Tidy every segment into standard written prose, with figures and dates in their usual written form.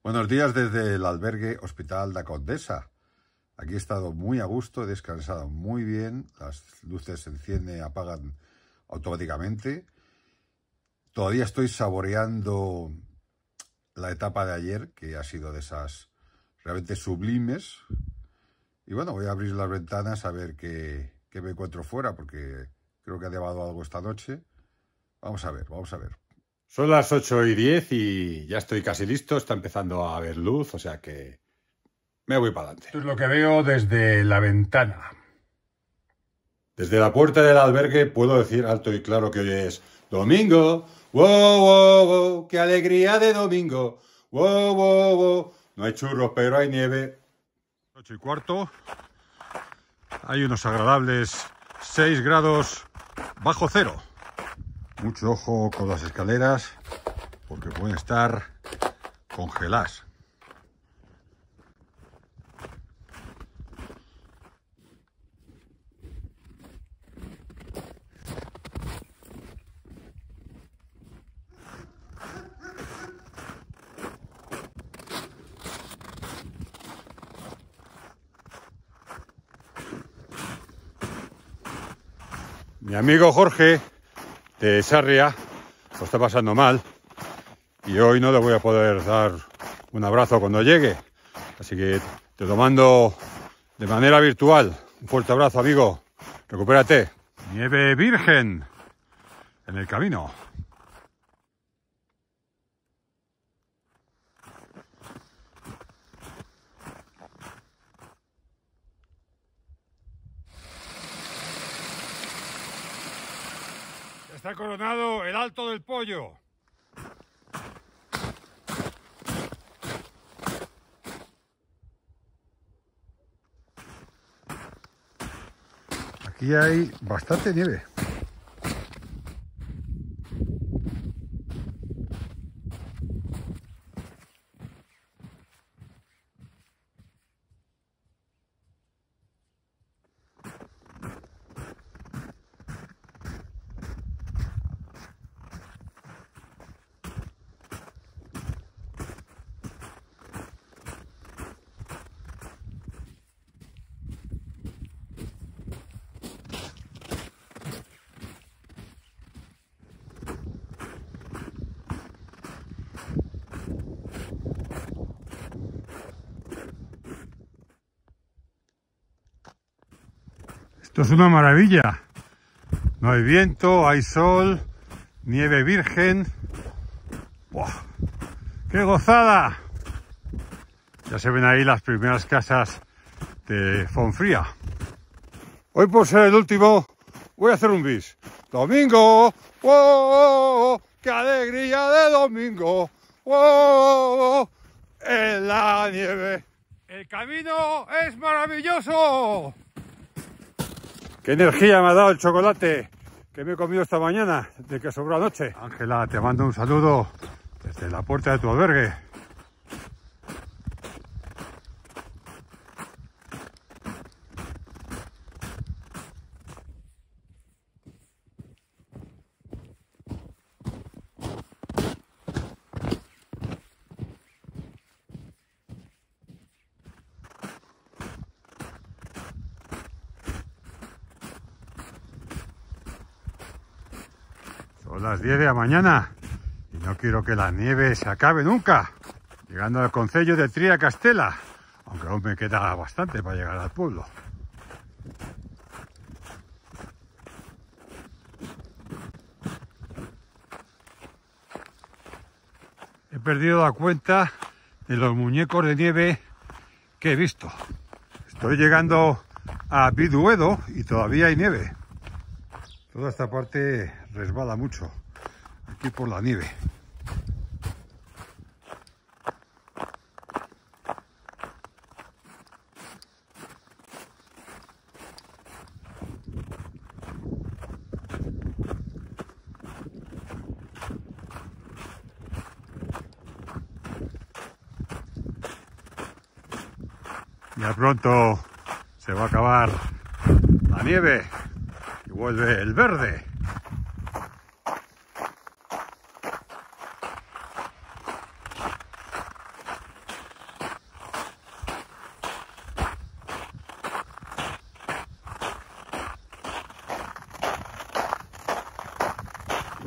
Buenos días desde el albergue Hospital da Condesa. Aquí he estado muy a gusto, he descansado muy bien, las luces se encienden y apagan automáticamente. Todavía estoy saboreando la etapa de ayer, que ha sido de esas realmente sublimes. Y bueno, voy a abrir las ventanas a ver qué me encuentro fuera, porque creo que ha nevado algo esta noche. Vamos a ver, vamos a ver. Son las 8:10 y ya estoy casi listo, está empezando a haber luz, o sea que me voy para adelante. Esto es lo que veo desde la ventana. Desde la puerta del albergue puedo decir alto y claro que hoy es domingo. ¡Wow, wow, wow! ¡Qué alegría de domingo! ¡Wow, wow, wow! No hay churros, pero hay nieve. 8:15. Hay unos agradables 6 grados bajo cero. Mucho ojo con las escaleras porque pueden estar congeladas. Mi amigo Jorge de Sarria lo está pasando mal y hoy no le voy a poder dar un abrazo cuando llegue. Así que te lo mando de manera virtual. Un fuerte abrazo, amigo. Recupérate. Nieve virgen en el camino. Está coronado el Alto del Pollo. Aquí hay bastante nieve. Esto es una maravilla. No hay viento, hay sol, nieve virgen. ¡Buah! ¡Qué gozada! Ya se ven ahí las primeras casas de Fonfría. Hoy, por ser el último, voy a hacer un bis. ¡Domingo! ¡Wow! ¡Qué alegría de domingo! ¡Wow! En la nieve. ¡El camino es maravilloso! ¡Qué energía me ha dado el chocolate que me he comido esta mañana, de que sobró anoche! Ángela, te mando un saludo desde la puerta de tu albergue. Son las 10 de la mañana y no quiero que la nieve se acabe nunca. Llegando al concello de Tria Castela, aunque aún me queda bastante para llegar al pueblo. He perdido la cuenta de los muñecos de nieve que he visto. Estoy llegando a Biduedo y todavía hay nieve. Toda esta parte resbala mucho, aquí por la nieve. Ya pronto se va a acabar la nieve y vuelve el verde.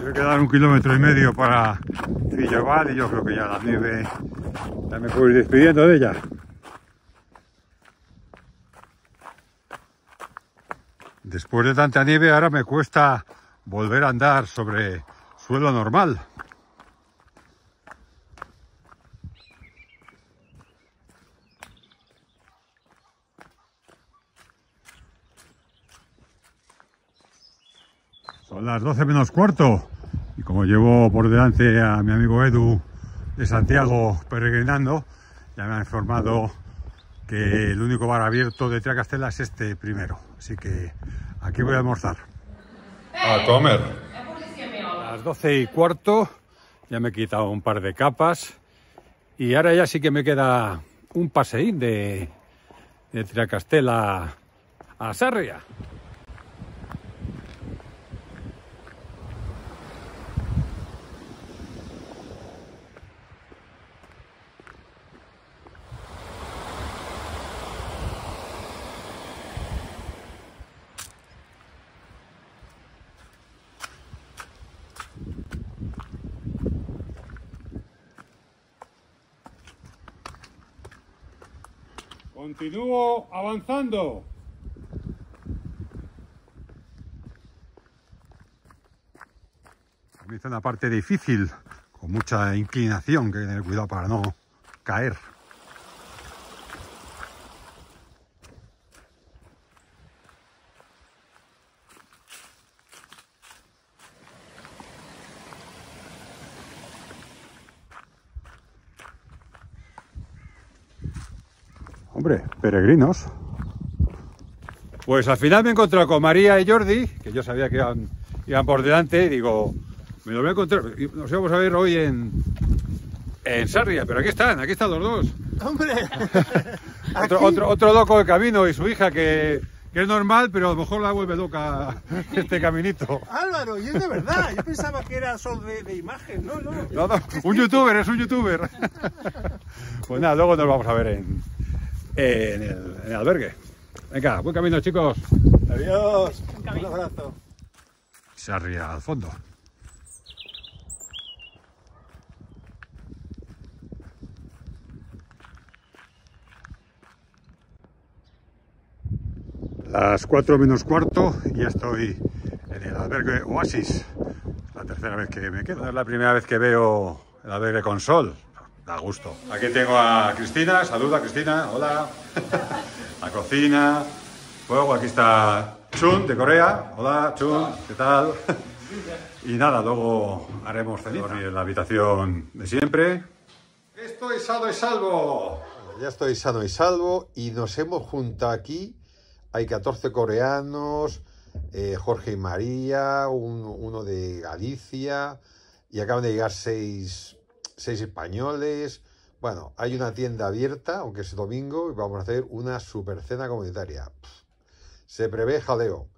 Me quedan 1,5 kilómetros para Fillobal y yo creo que ya la nieve ya me puedo ir despidiendo de ella. Después de tanta nieve ahora me cuesta volver a andar sobre suelo normal. Son las 12 menos cuarto y como llevo por delante a mi amigo Edu de Santiago peregrinando, ya me ha informado que el único bar abierto de Tracastela es este primero, así que aquí voy a almorzar. A comer. A las 12:15 ya me he quitado un par de capas y ahora ya sí que me queda un paseín de Tracastela a Sarria. Continúo avanzando. Comienza una parte difícil, con mucha inclinación, que hay que tener cuidado para no caer. Hombre, peregrinos. Pues al final me he encontrado con María y Jordi, que yo sabía que iban por delante, y digo, me lo voy a encontrar, nos íbamos a ver hoy en Sarria, pero aquí están los dos. ¡Hombre! otro loco de camino y su hija que es normal, pero a lo mejor la vuelve loca este caminito. Álvaro, y es de verdad, yo pensaba que era solo de imagen, no. No, un youtuber, es un youtuber. Pues nada, luego nos vamos a ver en el albergue. Venga, buen camino, chicos. Adiós, un abrazo. Sarria al fondo. Las 4:15 y ya estoy en el albergue Oasis. La tercera vez que me quedo. Es la primera vez que veo el albergue con sol. Da gusto. Aquí tengo a Cristina. Saluda, Cristina. Hola. La cocina. Luego aquí está Chun de Corea. Hola, Chun. ¿Qué tal? Y nada, luego haremos ceniza en la habitación de siempre. Estoy sano y salvo. Ya estoy sano y salvo y nos hemos juntado aquí. Hay 14 coreanos, Jorge y María, uno de Galicia y acaban de llegar 6 españoles. Bueno, hay una tienda abierta, aunque es domingo, y vamos a hacer una super cena comunitaria. Se prevé jaleo.